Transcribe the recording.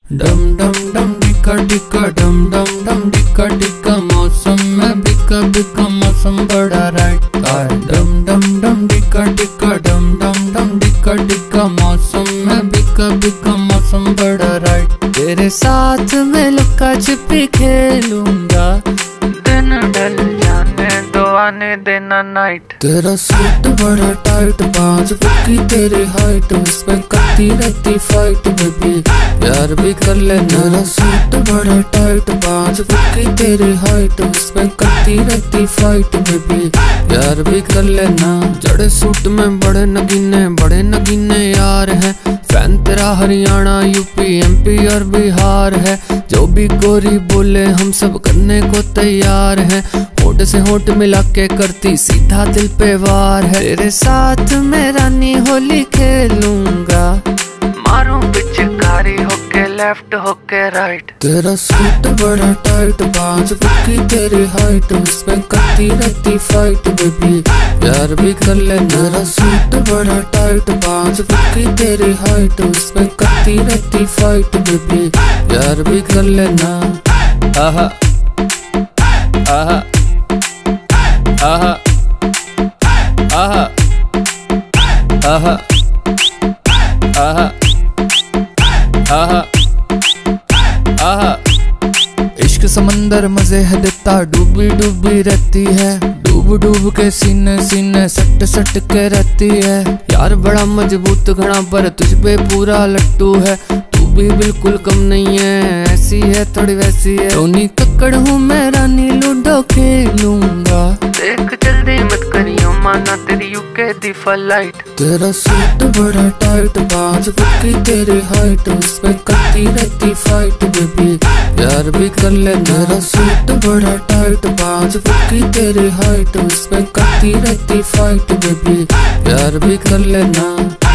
डम डम डम डिका डिका डम डम डम डिका डिका मौसम में बिका बिका मौसम बड़ा राइट है। डम डम डम डिका डिका डम डम डम डिका डिका मौसम में बिका बिका मौसम बड़ा राइट। तेरे साथ मैं लुका छिपी खेलूंगा, दिन ढल जाने दो आने देना नाइट। तेरा सूट बड़ा टाइट, 5 फुट की तेरी हाइट, उसमें करती रहती फाइट बेबी, प्यार भी कर ले। मेरा सूट बड़ा टाइट, 5 फुट की तेरी हाइट, उसमें करती रहती फाइट बेबी, प्यार भी कर लेना। जड़े सूट में बड़े नगीने यार हैं, फैन तेरा हरियाणा यूपी एमपी और बिहार है। जो भी गोरी बोले हम सब करने को तैयार हैं, होठ से होठ मिला के करती सीधा दिल पे वार है। तेरे साथ मैं रानी होली खेलूंगा, मारूं पिचकारी होके लेफ्ट होके राइट। तेरा सूट बड़ा टाइट, 5 फुट की तेरी हाइट, उसमें करती रहती फाइट बेबी, प्यार भी कर ले। मेरा सूट बड़ा टाइट, 5 फुट की तेरी हाइट, उसमें करती रहती फाइट बेबी, प्यार भी कर लेना। आहा आहा आहा आहा आहा आहा आहा आहा। इश्क समंदर मजे है देता, डूबी डूबी रहती है, डूब डूब के सीने सीने सट सट के रहती है। यार बड़ा मजबूत घड़ा पर तुझ पे पूरा लट्टू है, तू भी बिल्कुल कम नहीं है, ऐसी है थोड़ी वैसी है। टोनी कक्कड़ हूँ मैं, रानी लूडो खेलूंगा, देख जल्दी मत करियो माना तेरी यूके दी फ्लाइट। तेरा सूट बड़ा टाइट, 5 फुट की तेरी हाइट, उसमें करती रहती फाइट बेबी, प्यार भी कर ले। मेरा सूट बड़ा टाइट, 5 फुट की तेरी हाइट, उसमें करती रहती फाइट बेबी, प्यार भी कर लेना।